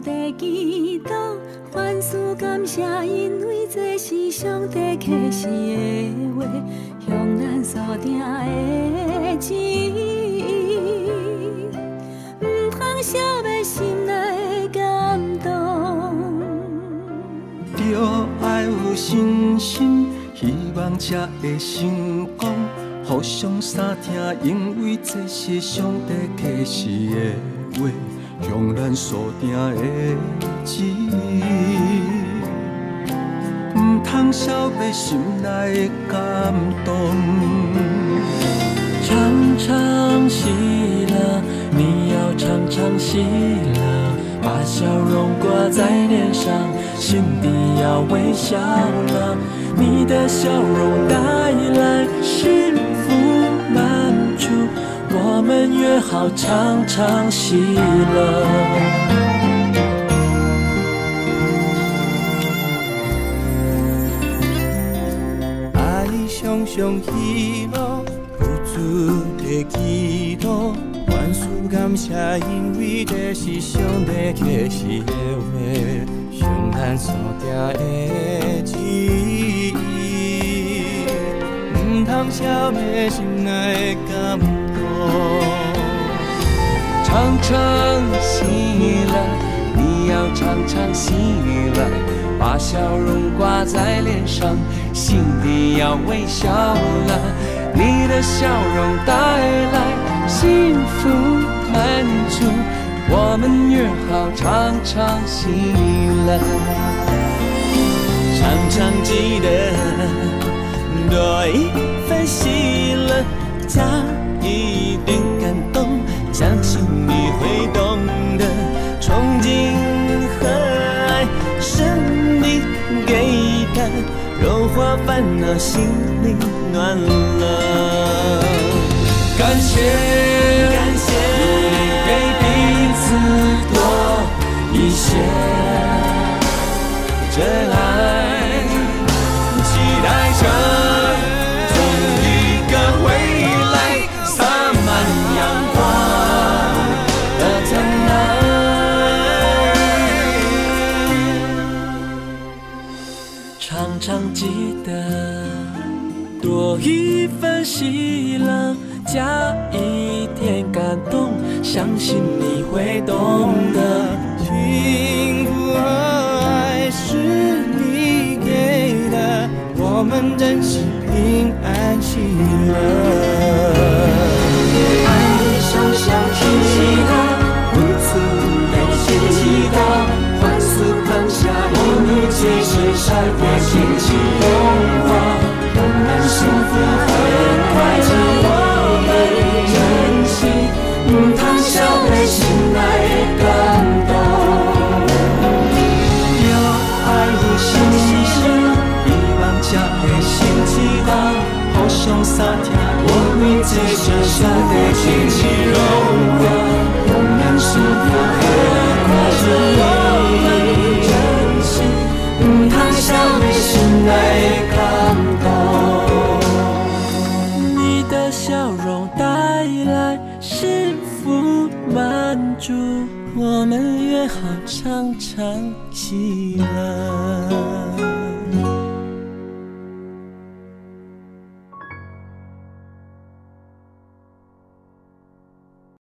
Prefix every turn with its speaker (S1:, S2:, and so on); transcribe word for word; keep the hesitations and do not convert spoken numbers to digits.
S1: 帝祈祷，凡事感谢，因为这是上帝启示的话，向咱所定的旨意，唔通消灭心内的感动。
S2: 着爱有信心，希望才会成功。互相相听，因为这是上帝启示的话，向咱所定的旨意，唔通消灭心内的感动。
S3: 常常喜乐，你要常常喜乐，把笑容挂在脸上，心底要微笑了。你的笑容带来幸福满足，我们约好常常喜乐。
S4: 爱常常喜乐，付出的祈祷，万事感谢，因为这是上帝启示的话，向咱所定的旨意，唔通消灭心内的感动。
S3: 常常喜乐，你要常常喜乐，把笑容挂在脸上，心底要微笑了。你的笑容带来幸福满足，我们约好常常喜乐。常常记得多一份喜乐，加一点感动，相信你会懂得。憧憬和爱，生命给的，融化烦恼，心里暖了。感谢，感谢，给彼此多一些真爱，期待着同一个未来，洒满阳光的灿烂。常常记得多一份喜乐，加一点感动，相信你会懂得。
S4: 幸福和爱是你给的，我们珍惜平安喜乐。
S1: 爱常常喜乐，付出的祈祷，凡事放下，因为这是上帝启示的话，让咱幸福和快乐。珍惜，唔通消灭心内的感动。
S2: 要爱有信心，希望才会成祈祷，互相相听，因为这是上帝启示的话，让咱幸福和快乐。珍惜，唔通消灭心内的感动。
S3: 你的笑容带来幸福满足，我们约好常常喜乐。